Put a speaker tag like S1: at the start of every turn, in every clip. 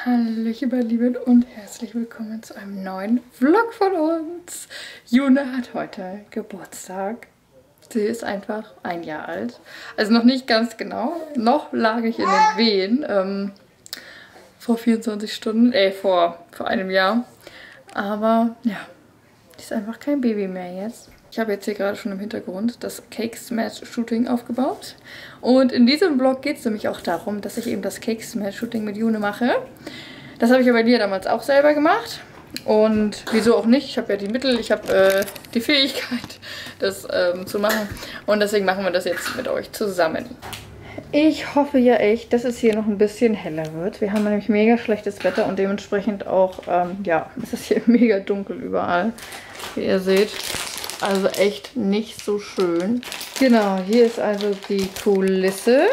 S1: Hallöchen, meine Lieben, und herzlich willkommen zu einem neuen Vlog von uns. June hat heute Geburtstag. Sie ist einfach 1 Jahr alt. Also noch nicht ganz genau. Noch lag ich in den Wehen. Vor 24 Stunden, vor einem Jahr. Aber ja, die ist einfach kein Baby mehr jetzt. Ich habe jetzt hier gerade schon im Hintergrund das Cake Smash Shooting aufgebaut. Und in diesem Vlog geht es nämlich auch darum, dass ich eben das Cake Smash Shooting mit June mache. Das habe ich aber dir damals auch selber gemacht. Und wieso auch nicht? Ich habe ja die Mittel, ich habe die Fähigkeit, das zu machen. Und deswegen machen wir das jetzt mit euch zusammen. Ich hoffe ja echt, dass es hier noch ein bisschen heller wird. Wir haben nämlich mega schlechtes Wetter und dementsprechend auch, ja, es ist hier mega dunkel überall, wie ihr seht. Also echt nicht so schön. Genau, hier ist also die Kulisse.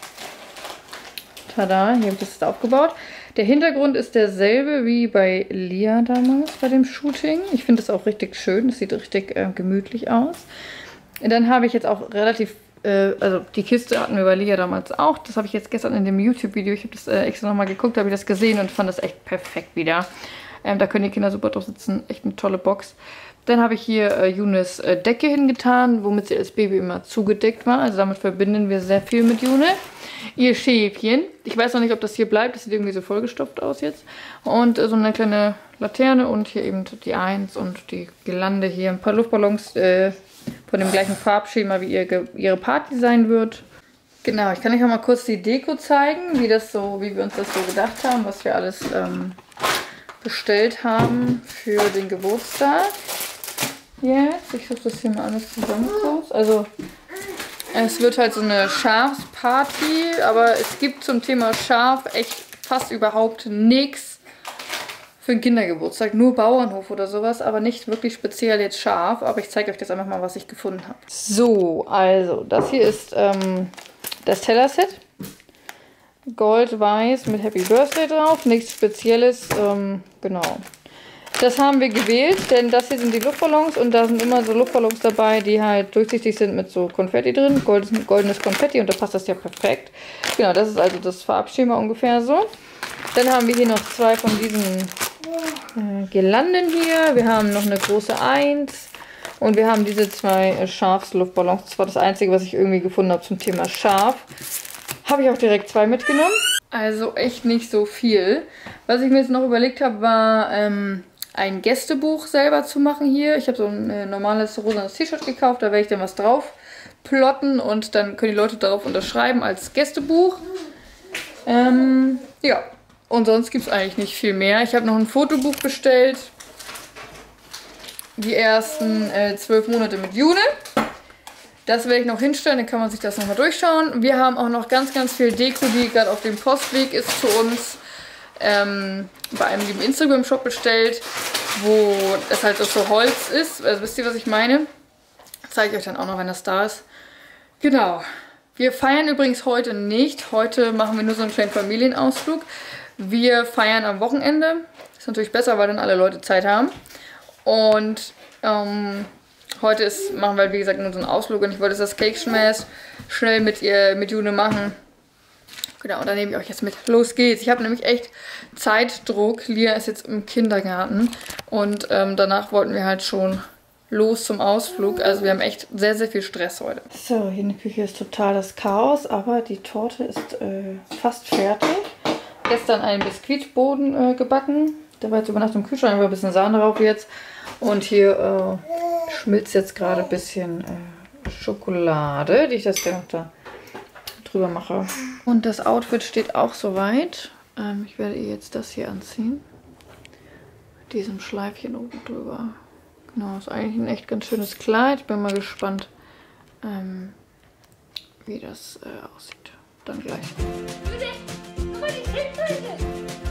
S1: Tada, hier habe ich das jetzt aufgebaut. Der Hintergrund ist derselbe wie bei Lia damals bei dem Shooting. Ich finde das auch richtig schön. Das sieht richtig gemütlich aus. Und dann habe ich jetzt auch relativ, also die Kiste hatten wir bei Lia damals auch. Das habe ich jetzt gestern in dem YouTube-Video, ich habe das extra nochmal geguckt, habe ich das gesehen und fand das echt perfekt wieder. Da können die Kinder super drauf sitzen. Echt eine tolle Box. Dann habe ich hier Junes Decke hingetan, womit sie als Baby immer zugedeckt war. Also damit verbinden wir sehr viel mit June. Ihr Schäfchen. Ich weiß noch nicht, ob das hier bleibt. Das sieht irgendwie so vollgestopft aus jetzt. Und so eine kleine Laterne und hier eben die 1 und die Girlande hier. Ein paar Luftballons von dem gleichen Farbschema, wie ihre Party sein wird. Genau, ich kann euch auch mal kurz die Deko zeigen, wie wir uns das so gedacht haben, was wir alles bestellt haben für den Geburtstag. Jetzt, ich hoffe, das hier mal alles zusammen raus. Also, es wird halt so eine Schafsparty, aber es gibt zum Thema Schaf echt fast überhaupt nichts für einen Kindergeburtstag. Nur Bauernhof oder sowas, aber nicht wirklich speziell jetzt Schaf. Aber ich zeige euch jetzt einfach mal, was ich gefunden habe. So, also, das hier ist das Tellerset. Gold-weiß mit Happy Birthday drauf. Nichts Spezielles, genau. Das haben wir gewählt, denn das hier sind die Luftballons und da sind immer so Luftballons dabei, die halt durchsichtig sind mit so Konfetti drin, goldenes Konfetti und da passt das ja perfekt. Genau, das ist also das Farbschema ungefähr so. Dann haben wir hier noch 2 von diesen Girlanden hier. Wir haben noch eine große 1 und wir haben diese 2 Schafsluftballons. Das war das Einzige, was ich irgendwie gefunden habe zum Thema Schaf. Habe ich auch direkt 2 mitgenommen. Also echt nicht so viel. Was ich mir jetzt noch überlegt habe, war ein Gästebuch selber zu machen hier. Ich habe so ein normales rosanes T-Shirt gekauft, da werde ich dann was drauf plotten und dann können die Leute darauf unterschreiben als Gästebuch. Ja, und sonst gibt es eigentlich nicht viel mehr. Ich habe noch ein Fotobuch bestellt. Die ersten 12 Monate mit June. Das werde ich noch hinstellen, dann kann man sich das nochmal durchschauen. Wir haben auch noch ganz, ganz viel Deko, die gerade auf dem Postweg ist zu uns. Bei einem lieben Instagram-Shop bestellt, wo es halt so Holz ist. Also wisst ihr, was ich meine? Zeige ich euch dann auch noch, wenn das da ist. Genau. Wir feiern übrigens heute nicht. Heute machen wir nur so einen kleinen Familienausflug. Wir feiern am Wochenende. Ist natürlich besser, weil dann alle Leute Zeit haben. Und heute machen wir halt, wie gesagt, nur so einen Ausflug. Und ich wollte das Cake Smash schnell mit June machen. Genau, und dann nehme ich euch jetzt mit. Los geht's. Ich habe nämlich echt Zeitdruck. Lia ist jetzt im Kindergarten. Und danach wollten wir halt schon los zum Ausflug. Also wir haben echt sehr, sehr viel Stress heute. So, hier in der Küche ist total das Chaos. Aber die Torte ist fast fertig. Gestern einen Biskuitboden gebacken. Der war jetzt über Nacht im Kühlschrank. Einfach ein bisschen Sahne drauf jetzt. Und hier schmilzt jetzt gerade ein bisschen Schokolade, die ich das gerne noch da drüber mache. Und das Outfit steht auch soweit. Ich werde ihr jetzt das hier anziehen. Mit diesem Schleifchen oben drüber. Genau, ist eigentlich ein echt ganz schönes Kleid. Bin mal gespannt, wie das aussieht. Dann gleich.